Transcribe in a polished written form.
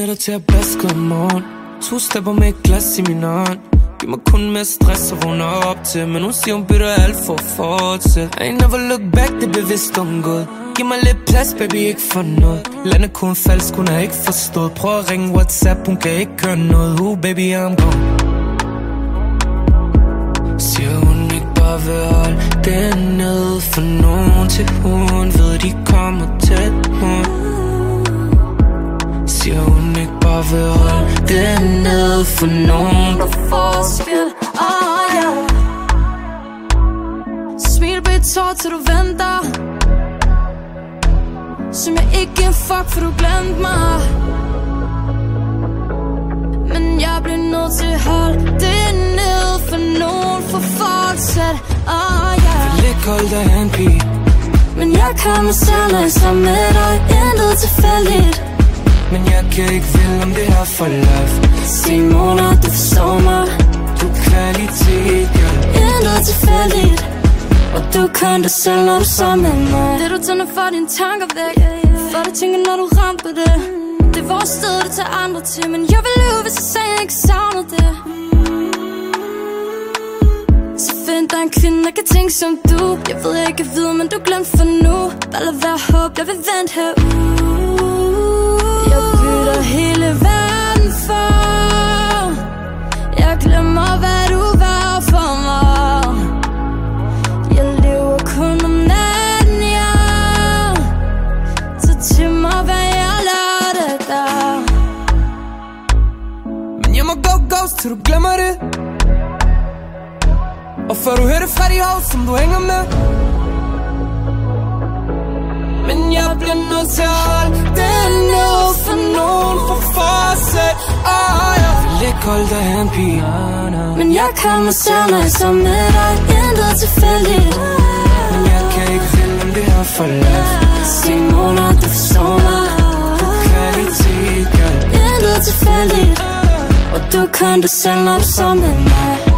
nætter til at baske om morgen. 2 stepper med et glas i min hånd. Giv mig kun mere stress og vågner op til. Men hun siger hun bytter alt for at fortsætte. I ain't never look back, det er bevidst undgået. Giv mig lidt plads, baby, ikke for noget. Landet kun falsk, hun har ikke forstået. Prøv at ringe WhatsApp, hun kan ikke gøre noget. Baby, I'm gone. Siger hun ikke bare vil holde det ned for nogen, til hun ved, de kommer tæt på. Siger hun ikke bare vil holde det ned for nogen, der forskel. Yeah. Smil på et tår til du venter. Som jeg ikke giver fuck, for du glemte mig. Men jeg bliver nødt til at holde det ned for nogen, for fortsat. Jeg vil ikke holde dig en pige, men jeg kan mig selv, når jeg er sammen med dig. Intet tilfældigt, men jeg kan ikke vide om det her for life. Simona, du forstår mig. Du er kvalitet, girl. Intet tilfældigt, og du kan dig selv, når du er sammen med mig. Det du tænder for dine tanker væk, for du tænker, når du rammer på det. Det er vores sted, du tager andre til. Men jeg vil lyve, hvis jeg sagde, jeg ikke savner det. Så find dig en kvinde, der kan tænke som du. Jeg ved, jeg ikke ved, men du glemte for nu. Bare lad være håb, jeg vil vente herude. Jeg bytter hele verden for. Jeg glemmer, hvad du var for mig. Jeg lever kun om natten, ja. Så til mig, hvad jeg lærte dig. Men jeg må go ghost, til du glemmer det. Og før du hører det fra de hoved, som du hænger med. Men jeg bliver nødt til at holde det ned for nogen, for fortsat. Jeg vil ikke holde dig en pige, men jeg kan mig selv, når jeg er sammen med dig. Intet tilfældigt, men jeg kan ikke finde om det her for life. Simona, du forstår mig. Du er kvalitet, girl. Intet tilfældigt, og du kan dig selv, når du er sammen med mig.